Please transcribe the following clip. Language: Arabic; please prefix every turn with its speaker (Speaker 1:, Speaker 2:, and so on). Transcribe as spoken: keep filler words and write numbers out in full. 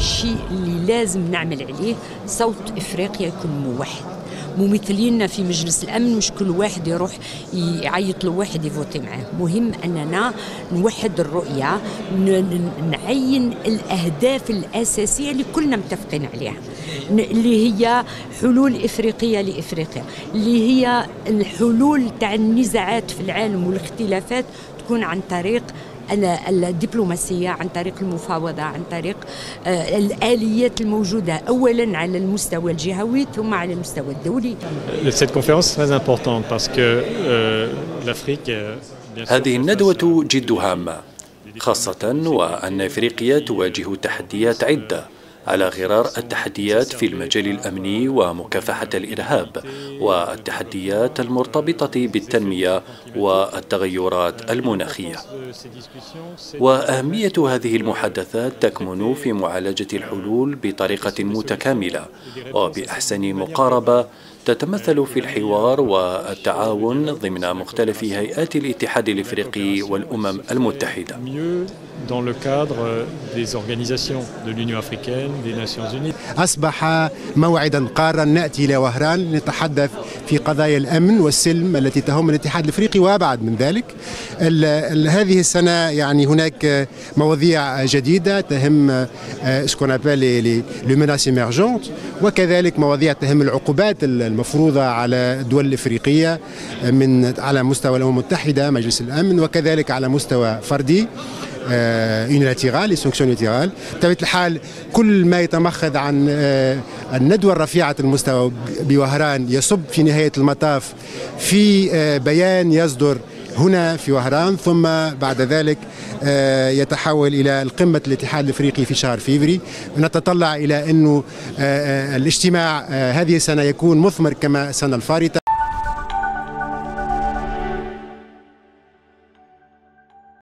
Speaker 1: الشيء اللي لازم نعمل عليه صوت إفريقيا يكون موحد. ممثلينا في مجلس الأمن مش كل واحد يروح يعيط له واحد يفوتي معاه، مهم أننا نوحد الرؤية، نعين الأهداف الأساسية اللي كلنا متفقين عليها، اللي هي حلول إفريقية لإفريقيا، اللي هي الحلول تاع النزاعات في العالم والاختلافات تكون عن طريق الدبلوماسية، عن طريق المفاوضة، عن طريق الآليات الموجودة أولا على المستوى الجهوي ثم على المستوى الدولي.
Speaker 2: Cette conférence est très importante parce que l'Afrique.
Speaker 3: هذه الندوة جد هامة، خاصة وأن إفريقيا تواجه تحديات عدة على غرار التحديات في المجال الأمني ومكافحة الإرهاب والتحديات المرتبطة بالتنمية والتغيرات المناخية. وأهمية هذه المحادثات تكمن في معالجة الحلول بطريقة متكاملة وبأحسن مقاربة تتمثل في الحوار والتعاون ضمن مختلف هيئات الاتحاد الإفريقي والأمم المتحدة.
Speaker 2: Dans le cadre des organisations de l'Union africaine, des Nations unies.
Speaker 4: أصبح موعدا قارا نأتي إلى وهران نتحدث في قضايا الأمن والسلم التي تهم الاتحاد الإفريقي وأبعد من ذلك. ال ال هذه السنة يعني هناك مواضيع جديدة تهم سكون أبل لو ميناس إيمرجونت، وكذلك مواضيع تهم العقوبات المفروضة على الدول الإفريقية من على مستوى الأمم المتحدة مجلس الأمن، وكذلك على مستوى فردي يونيلاتيرال لي سانكسيون يونيلاتيرال. بطبيعة الحال كل ما يتمخض عن الندوة الرفيعة المستوى بوهران يصب في نهاية المطاف في بيان يصدر هنا في وهران، ثم بعد ذلك يتحول إلى القمة الاتحاد الإفريقي في شهر فيفري. نتطلع إلى أنه الاجتماع هذه السنة يكون مثمر كما السنة الفارطة.